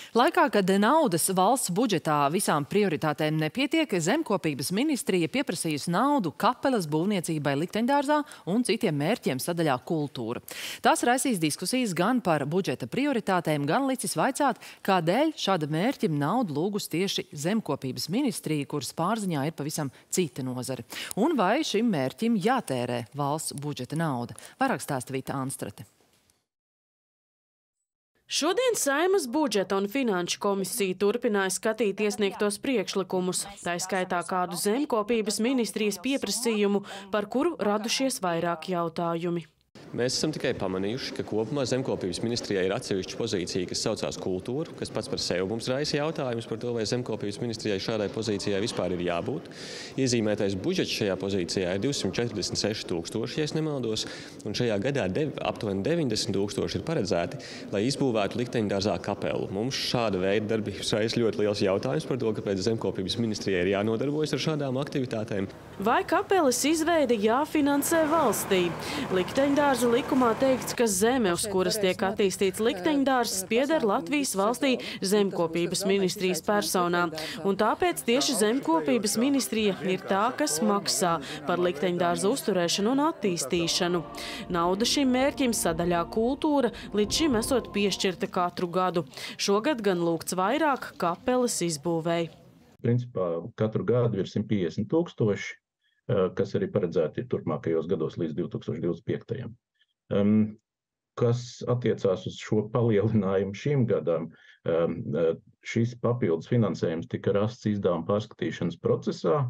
Laikā, kad naudas valsts budžetā visām prioritātēm nepietiek, Zemkopības ministrija pieprasījusi naudu kapeles būvniecībai Likteņdārzā un citiem mērķiem sadaļā kultūra. Tās raisīs diskusijas gan par budžeta prioritātēm, gan licis vaicāt, kādēļ šāda mērķim naudu lūgus tieši Zemkopības ministrija, kuras pārziņā ir pavisam cita nozare. Un vai šim mērķim jātērē valsts budžeta nauda? Vairāk stāsta Vita Anstrate. Šodien Saeimas budžeta un finanšu komisija turpināja skatīt iesniegtos priekšlikumus, tā skaitā kādu Zemkopības ministrijas pieprasījumu, par kuru radušies vairāki jautājumi. Mēs esam tikai pamanījuši, ka kopumā Zemkopības ministrijai ir atsevišķa pozīcija, kas saucās kultūra, kas pats par sevi mums raisa jautājumus par to, vai Zemkopības ministrijai šādai pozīcijai vispār ir jābūt. Iezīmētais budžets šajā pozīcijā ir 246 000, ja es nemaldos, un šajā gadā aptuveni 90 000 ir paredzēti, lai izbūvētu Likteņdārzā kapelu. Mums šāda veida darbības raisa ļoti liels jautājums par to, kāpēc Zemkopības ministrijai ir jānodarbojas ar šādām aktivitātēm. Vai kapeles izveide jāfinansē valstī? Likteņdārza likumā teikts, ka zeme, uz kuras tiek attīstīts Likteņdārzs, pieder Latvijas valstī Zemkopības ministrijas personā. Un tāpēc tieši Zemkopības ministrija ir tā, kas maksā par Likteņdārza uzturēšanu un attīstīšanu. Nauda šim mērķim sadaļā kultūra līdz šim esot piešķirta katru gadu. Šogad gan lūgts vairāk kapeles izbūvēji. Principā katru gadu ir 150 000, kas arī paredzēti turpmākajos gados līdz 2025. Kas attiecās uz šo palielinājumu šim gadam, šis papildus finansējums tika rasts izdevuma pārskatīšanas procesā.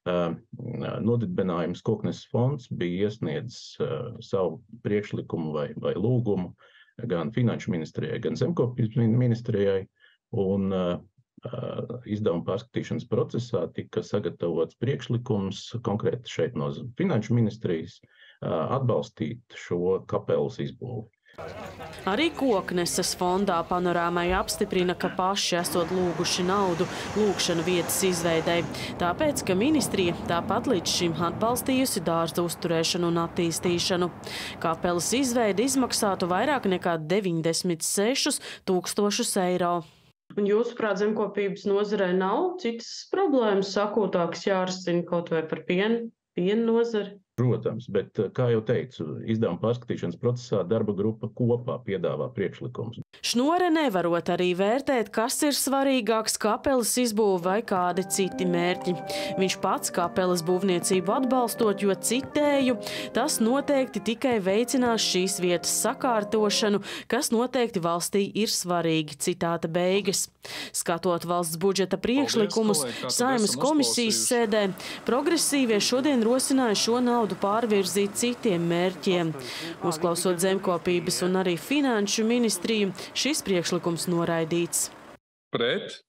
Nodibinājums Kokneses fonds bija iesniedzis savu priekšlikumu vai lūgumu gan Finanšu ministrijai, gan Zemkopības ministrijai, un izdevuma pārskatīšanas procesā tika sagatavots priekšlikums konkrēti šeit no Finanšu ministrijas atbalstīt šo kapeles izbūvi. Arī Kokneses fondā Panorāmai apstiprina, ka paši esot lūguši naudu lūgšanu vietas izveidei, tāpēc, ka ministrija tāpat līdz šim atbalstījusi dārza uzturēšanu un attīstīšanu. Kapeles izveide izmaksātu vairāk nekā 96 000 eiro. Un jūsuprāt, Zemkopības nozarē nav citas problēmas akūtākas jārisina kaut vai par piena nozari? Protams, bet, kā jau teicu, izdevuma pārskatīšanas procesā darba grupa kopā piedāvā priekšlikumus. Šnore nevarot arī vērtēt, kas ir svarīgāks kapeles izbūve vai kādi citi mērķi. Viņš pats kapeles būvniecību atbalstot, jo citēju, tas noteikti tikai veicinās šīs vietas sakārtošanu, kas noteikti valstī ir svarīgi, citāta beigas. Skatot valsts budžeta priekšlikumus, Saeimas komisijas sēdē, progresīvie šodien rosināja šo naudu pārvirzīt citiem mērķiem. Uzklausot Zemkopības un arī Finanšu ministriju, šis priekšlikums noraidīts. Pret.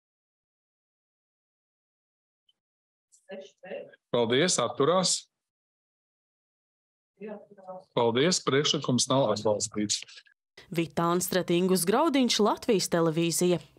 Paldies, atturās. Paldies, priekšlikums nav atbalstīts. Vita Anstrate, Ingus Graudiņš, Latvijas televīzija.